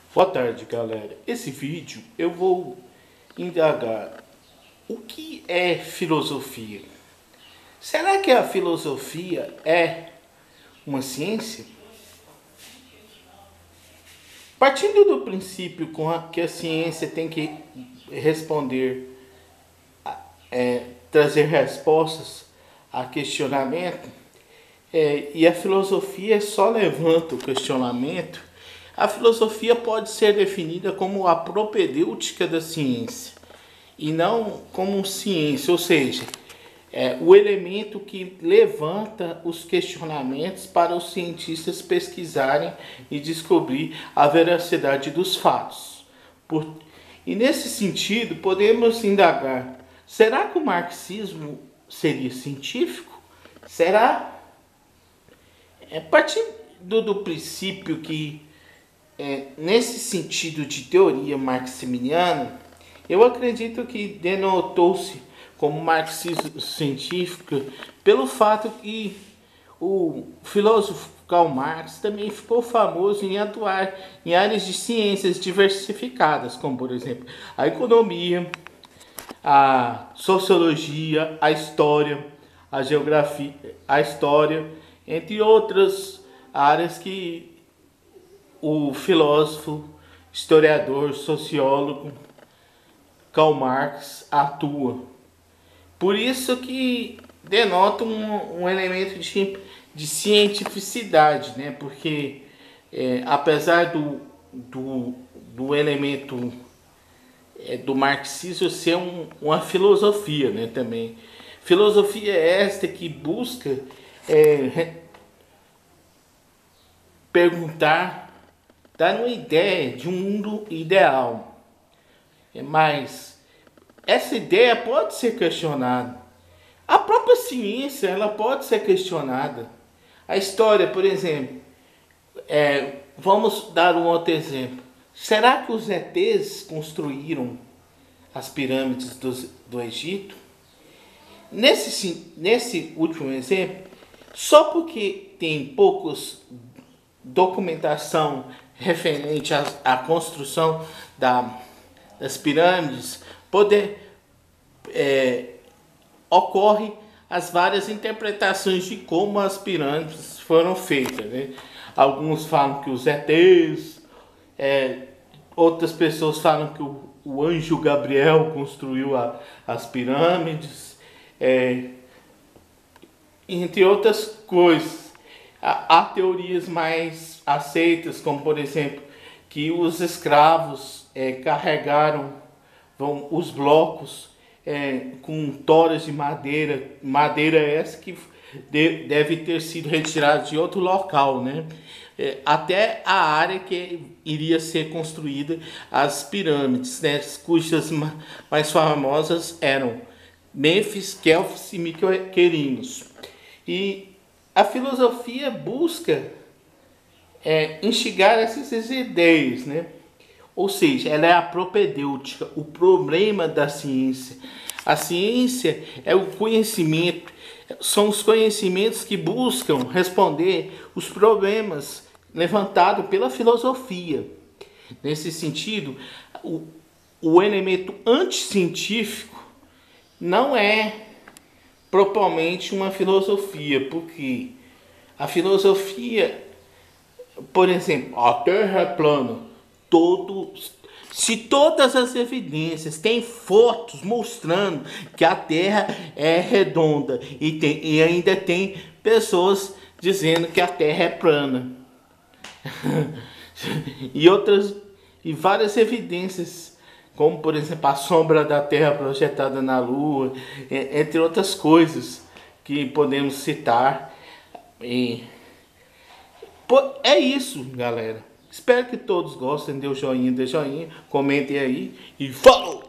Boa tarde, galera. Esse vídeo eu vou indagar o que é filosofia. Será que a filosofia é uma ciência? Partindo do princípio que a ciência tem que responder, trazer respostas a questionamento, e a filosofia só levanta o questionamento, a filosofia pode ser definida como a propedêutica da ciência e não como ciência, ou seja, o elemento que levanta os questionamentos para os cientistas pesquisarem e descobrir a veracidade dos fatos. E nesse sentido, podemos indagar: será que o marxismo seria científico? Será? Partindo do princípio que, nesse sentido de teoria marximiana, eu acredito que denotou-se como marxismo científico pelo fato que o filósofo Karl Marx também ficou famoso em atuar em áreas de ciências diversificadas, como por exemplo a economia, a sociologia, a história, a geografia, a história, entre outras áreas que o filósofo, historiador, sociólogo Karl Marx atua. Por isso que denota um elemento de cientificidade, né? Porque apesar do elemento do marxismo ser uma filosofia, né, também. Filosofia esta que busca perguntar, dar uma ideia de um mundo ideal. Mas essa ideia pode ser questionada. A própria ciência ela pode ser questionada. A história, por exemplo, vamos dar um outro exemplo. Será que os ETs construíram as pirâmides do Egito? Nesse último exemplo, só porque tem poucos documentação referente à construção das pirâmides, ocorre as várias interpretações de como as pirâmides foram feitas, né? Alguns falam que os ETs, outras pessoas falam que o anjo Gabriel construiu as pirâmides, entre outras coisas. Há teorias mais aceitas, como por exemplo, que os escravos carregaram os blocos com toras de madeira essa que deve ter sido retirada de outro local, né? Até a área que iria ser construída as pirâmides, né? Cujas mais famosas eram Mênfis, Quéops e Miquerinos. E a filosofia busca instigar essas ideias, né? Ou seja, ela é a propedêutica, o problema da ciência. A ciência é o conhecimento, são os conhecimentos que buscam responder os problemas levantados pela filosofia. Nesse sentido, o elemento anticientífico não é propriamente uma filosofia, porque a filosofia, por exemplo, a Terra é plana. Se todas as evidências têm fotos mostrando que a Terra é redonda e ainda tem pessoas dizendo que a Terra é plana e várias evidências, como por exemplo a sombra da Terra projetada na Lua, entre outras coisas que podemos citar. É isso, galera. Espero que todos gostem. Dê joinha, comentem aí e falou!